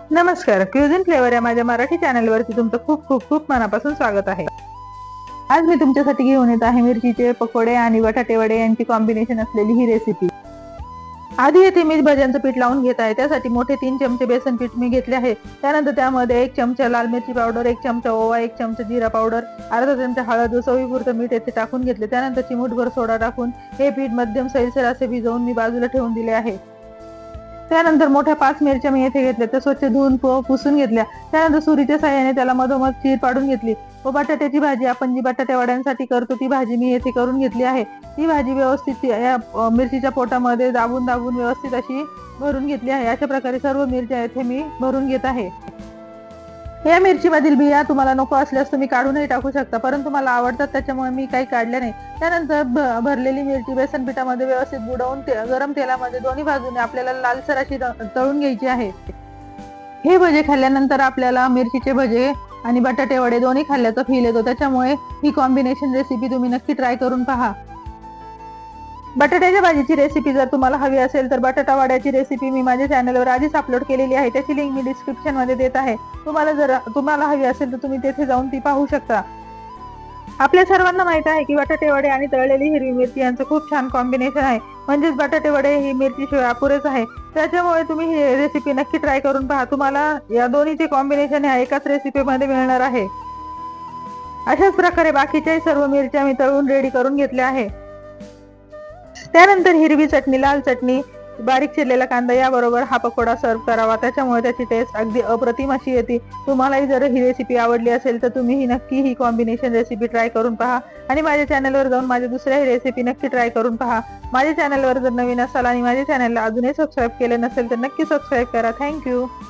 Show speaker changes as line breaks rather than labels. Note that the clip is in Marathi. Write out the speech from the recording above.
नमस्कार, क्युझिन फ्लेवर या माझ्या मराठी चॅनलवरती तुमचं खूप खूप खूप मनापासून स्वागत आहे। आज मी तुमच्यासाठी घेऊन येत आहे मिरचीचे पकोडे आणि बटाटे वडे यांची कॉम्बिनेशन असलेली ही रेसिपी। आधी येथे मी भज्यांचं पीठ लावून घेत आहे। त्यासाठी मोठे 3 चमचे बेसन पीठ मी घेतले आहे। त्यानंतर त्यामध्ये 1 चमचा लाल मिरची पावडर, 1 चमचा ओवा, 1 चमचा जिरा पावडर, अर्धा चमचा हळद व चवीपुरतं मीठ येथे टाकून घेतले। त्यानंतर चिमूटभर सोडा टाकून हे पीठ मध्यम सैलसर असे भिजवून मी बाजूला ठेवून दिले आहे। त्यानंतर मोठ्या 5 मिरच्या मी येथे घेतल्या, त्या स्वच्छ धुवून पुसून घेतल्या। त्यानंतर सुरीच्या साहाय्याने त्याला मधोमध चीर पाडून घेतली व बटाट्याची भाजी आपण जी बटाटे वड्यांसाठी करतो ती भाजी मी येथे करून घेतली आहे। ती भाजी व्यवस्थित या मिरचीच्या पोटामध्ये दाबून दाबून व्यवस्थित अशी भरून घेतली आहे। अशा प्रकारे सर्व मिरच्या येथे मी भरून घेत आहे। या मिरचीमधील बिया तुम्हाला नको असल्यास तुम्ही काढूनही टाकू शकता, परंतु मला आवडतात त्याच्यामुळे मी काही काढल्या नाही। त्यानंतर भरलेली मिरची बेसन पिठामध्ये व्यवस्थित बुडवून गरम तेलामध्ये दोन्ही बाजूने आपल्याला लालसर अशी तळून घ्यायची आहे। हे भजे खाल्ल्यानंतर आपल्याला मिरचीचे भजे आणि बटाटे वडे दोन्ही खाल्ल्याचा फील येतो, त्याच्यामुळे ही कॉम्बिनेशन रेसिपी तुम्ही नक्की ट्राय करून पहा। बटाट्याच्या भाजीची रेसिपी जर तुम्हाला हवी असेल तर बटाटा वड्याची रेसिपी मी माझ्या चॅनलवर आधीच अपलोड केलेली आहे, त्याची लिंक मी डिस्क्रिप्शन मध्ये देत आहे। तुम्हाला हवी असेल तर तुम्ही तेथे जाऊन ती पाहू शकता। आपल्या सर्वांना माहित आहे की बटाटे वडे आणि तळलेली हिरवी मिरची यांचं खूप छान कॉम्बिनेशन आहे, म्हणजेच बटाटे वडे ही मिरची शिवाय अपुरेच आहे। त्याच्यामुळे तुम्ही ही रेसिपी नक्की ट्राय करून पहा, तुम्हाला या दोन्हीचे कॉम्बिनेशन ह्या एकाच रेसिपी मध्ये मिळणार आहे। अशाच प्रकारे बाकीच्याही सर्व मिरच्या मी तळून रेडी करून घेतल्या आहे। त्यानंतर हिरवी चटणी, लाल चटणी, बारीक चिरलेला कांदा याबरोबर हा पकोडा सर्व करावा, त्याच्यामुळे त्याची टेस्ट अगदी अप्रतिम अशी येते। तुम्हालाही जर ही रेसिपी आवडली असेल तर तुम्ही ही नक्की ही कॉम्बिनेशन रेसिपी ट्राय करून पहा आणि माझ्या चॅनलवर जाऊन माझ्या दुसऱ्याही रेसिपी नक्की ट्राय करून पहा। माझ्या चॅनलवर जर नवीन असाल आणि माझ्या चॅनलला अजूनही सबस्क्राईब केले नसेल तर नक्की सबस्क्राईब करा। थँक्यू।